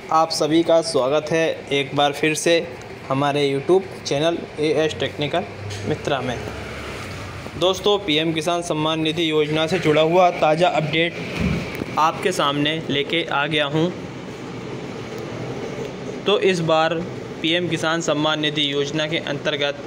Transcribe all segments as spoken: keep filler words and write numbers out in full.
आप सभी का स्वागत है एक बार फिर से हमारे YouTube channel A S technical Mitra में। दोस्तों, पीएम किसान सम्मान निधि योजना से जुड़ा हुआ ताज़ा अपडेट आपके सामने लेके आ गया हूं। तो इस बार पीएम किसान सम्मान निधि योजना के अंतर्गत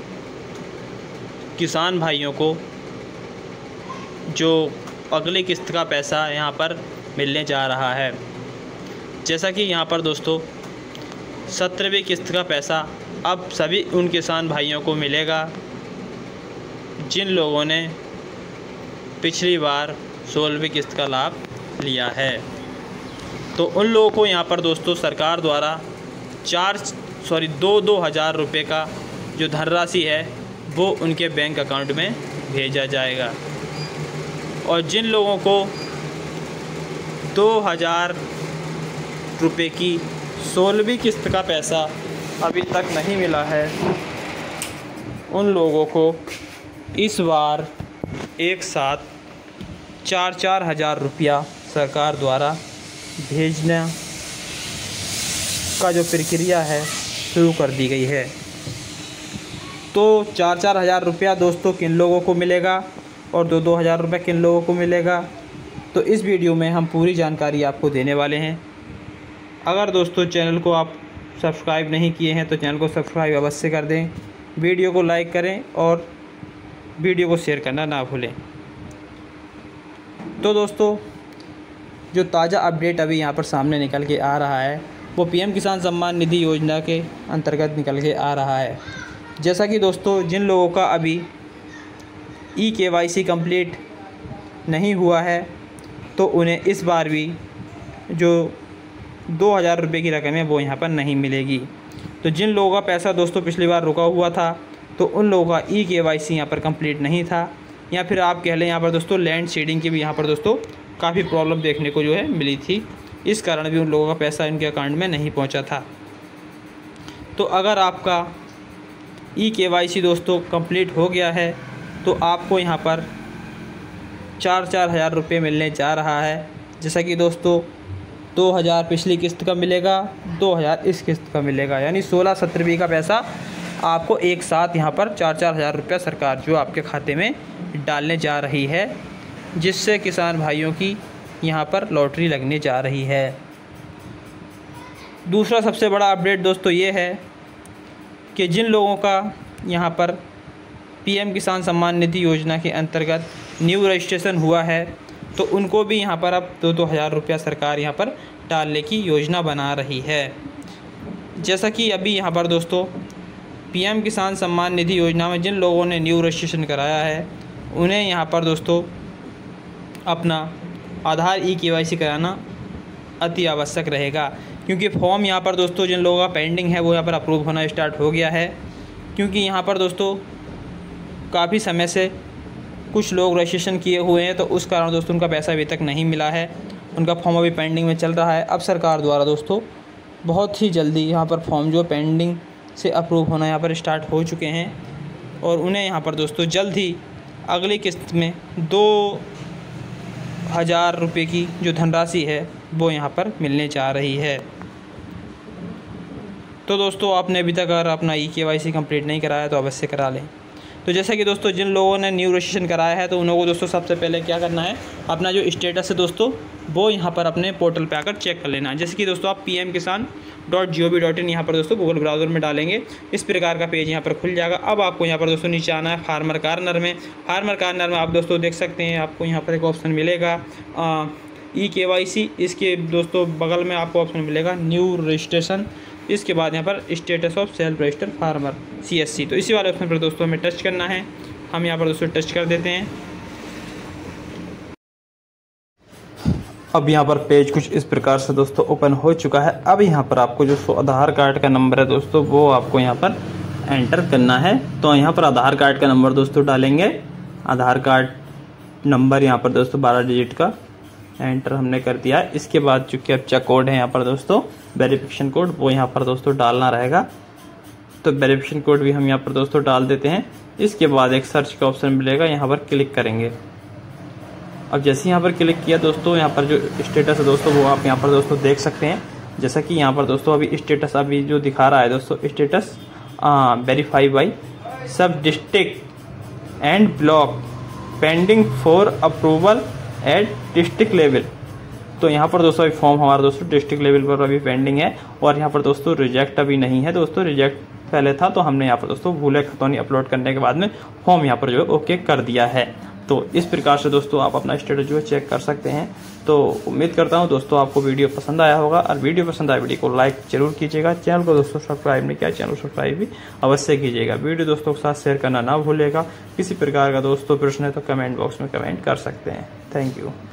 किसान भाइयों को जो अगली किस्त का पैसा यहां पर मिलने जा रहा है, जैसा कि यहाँ पर दोस्तों सत्रहवीं किस्त का पैसा अब सभी उन किसान भाइयों को मिलेगा जिन लोगों ने पिछली बार सोलहवीं किस्त का लाभ लिया है। तो उन लोगों को यहाँ पर दोस्तों सरकार द्वारा चार सॉरी दो दो हज़ार रुपये का जो धनराशि है वो उनके बैंक अकाउंट में भेजा जाएगा। और जिन लोगों को दो हज़ार रुपये की सोलहवीं किस्त का पैसा अभी तक नहीं मिला है, उन लोगों को इस बार एक साथ चार चार हज़ार रुपया सरकार द्वारा भेजने का जो प्रक्रिया है शुरू कर दी गई है। तो चार चार हज़ार रुपया दोस्तों किन लोगों को मिलेगा और दो दो हज़ार रुपये किन लोगों को मिलेगा, तो इस वीडियो में हम पूरी जानकारी आपको देने वाले हैं। अगर दोस्तों चैनल को आप सब्सक्राइब नहीं किए हैं तो चैनल को सब्सक्राइब अवश्य कर दें, वीडियो को लाइक करें और वीडियो को शेयर करना ना भूलें। तो दोस्तों जो ताज़ा अपडेट अभी यहाँ पर सामने निकल के आ रहा है वो पीएम किसान सम्मान निधि योजना के अंतर्गत निकल के आ रहा है। जैसा कि दोस्तों जिन लोगों का अभी ई के वाई सी कंप्लीट नहीं हुआ है तो उन्हें इस बार भी जो दो हज़ार रुपये की रकम है वो यहाँ पर नहीं मिलेगी। तो जिन लोगों का पैसा दोस्तों पिछली बार रुका हुआ था तो उन लोगों का ई के वाई सी यहाँ पर कंप्लीट नहीं था, या फिर आप कह लें यहाँ पर दोस्तों लैंड शेडिंग की भी यहाँ पर दोस्तों काफ़ी प्रॉब्लम देखने को जो है मिली थी। इस कारण भी उन लोगों का पैसा इनके अकाउंट में नहीं पहुँचा था। तो अगर आपका ई के वाई सी दोस्तों कंप्लीट हो गया है तो आपको यहाँ पर चार चार हज़ार रुपये मिलने जा रहा है। जैसा कि दोस्तों दो हज़ार पिछली किस्त का मिलेगा, दो हज़ार इस किस्त का मिलेगा, यानी सोलह सत्रहवीं का पैसा आपको एक साथ यहाँ पर चार चार हज़ार रुपया सरकार जो आपके खाते में डालने जा रही है, जिससे किसान भाइयों की यहाँ पर लॉटरी लगने जा रही है। दूसरा सबसे बड़ा अपडेट दोस्तों ये है कि जिन लोगों का यहाँ पर पीएम किसान सम्मान निधि योजना के अंतर्गत न्यू रजिस्ट्रेशन हुआ है तो उनको भी यहाँ पर अब दो दो हज़ार रुपया सरकार यहाँ पर डालने की योजना बना रही है। जैसा कि अभी यहाँ पर दोस्तों पीएम किसान सम्मान निधि योजना में जिन लोगों ने न्यू रजिस्ट्रेशन कराया है उन्हें यहाँ पर दोस्तों अपना आधार ई के वाई सी कराना अति आवश्यक रहेगा, क्योंकि फॉर्म यहाँ पर दोस्तों जिन लोगों का पेंडिंग है वो यहाँ पर अप्रूव होना स्टार्ट हो गया है। क्योंकि यहाँ पर दोस्तों काफ़ी समय से कुछ लोग रजिस्ट्रेशन किए हुए हैं तो उस कारण दोस्तों उनका पैसा अभी तक नहीं मिला है, उनका फॉर्म अभी पेंडिंग में चल रहा है। अब सरकार द्वारा दोस्तों बहुत ही जल्दी यहाँ पर फॉर्म जो पेंडिंग से अप्रूव होना यहाँ पर स्टार्ट हो चुके हैं और उन्हें यहाँ पर दोस्तों जल्द ही अगली किस्त में दो हज़ार रुपये की जो धनराशि है वो यहाँ पर मिलने जा रही है। तो दोस्तों आपने अभी तक अगर अपना ई के वाई सी कंप्लीट नहीं कराया तो अवश्य करा लें। तो जैसा कि दोस्तों जिन लोगों ने न्यू रजिस्ट्रेशन कराया है तो उन लोगों को दोस्तों सबसे पहले क्या करना है, अपना जो स्टेटस है दोस्तों वो यहाँ पर अपने पोर्टल पे आकर चेक कर लेना है। जैसे कि दोस्तों आप P M Kisan dot G O V dot in यहाँ पर दोस्तों गूगल ब्राउज़र में डालेंगे, इस प्रकार का पेज यहाँ पर खुल जाएगा। अब आपको यहाँ पर दोस्तों नीचे आना है फार्मर कार्नर में। फार्मर कार्नर में आप दोस्तों देख सकते हैं आपको यहाँ पर एक ऑप्शन मिलेगा ई के वाई सी, इसके दोस्तों बगल में आपको ऑप्शन मिलेगा न्यू रजिस्ट्रेशन, इसके बाद यहाँ पर status of self registered farmer C S C. तो इसी वाले ऑप्शन पर दोस्तों हमें टच करना है। हम यहाँ पर दोस्तों टच कर देते हैं। अब यहाँ पर पेज कुछ इस प्रकार से दोस्तों ओपन हो चुका है। अब यहाँ पर आपको जो आधार कार्ड का नंबर है दोस्तों वो आपको यहाँ पर एंटर करना है। तो यहाँ पर आधार कार्ड का नंबर दोस्तों डालेंगे। आधार कार्ड नंबर यहाँ पर दोस्तों बारह डिजिट का एंटर हमने कर दिया है। इसके बाद जो कैप्चा कोड है यहाँ पर दोस्तों वेरिफिकेशन कोड वो यहाँ पर दोस्तों डालना रहेगा। तो वेरिफिकेशन कोड भी हम यहाँ पर दोस्तों डाल देते हैं। इसके बाद एक सर्च का ऑप्शन मिलेगा, यहाँ पर क्लिक करेंगे। अब जैसे यहाँ पर क्लिक किया दोस्तों, यहाँ पर जो स्टेटस है दोस्तों वो आप यहाँ पर दोस्तों देख सकते हैं। जैसा कि यहाँ पर दोस्तों अभी स्टेटस अभी जो दिखा रहा है दोस्तों, status verify by sub district and block pending for approval at district level. तो यहाँ पर दोस्तों अभी फॉर्म हमारा दोस्तों डिस्ट्रिक्ट लेवल पर अभी पेंडिंग है, और यहाँ पर दोस्तों रिजेक्ट अभी नहीं है दोस्तों, रिजेक्ट पहले था, तो हमने यहाँ पर दोस्तों भूले खतौनी अपलोड करने के बाद में फॉर्म यहाँ पर जो है ओके कर दिया है। तो इस प्रकार से दोस्तों आप अपना स्टेटस जो है चेक कर सकते हैं। तो उम्मीद करता हूँ दोस्तों आपको वीडियो पसंद आया होगा, और वीडियो पसंद आया वीडियो को लाइक जरूर कीजिएगा। चैनल को दोस्तों सब्सक्राइब नहीं किया, चैनल सब्सक्राइब भी अवश्य कीजिएगा। वीडियो दोस्तों के साथ शेयर करना ना भूलिएगा। किसी प्रकार का दोस्तों प्रश्न है तो कमेंट बॉक्स में कमेंट कर सकते हैं। Thank you.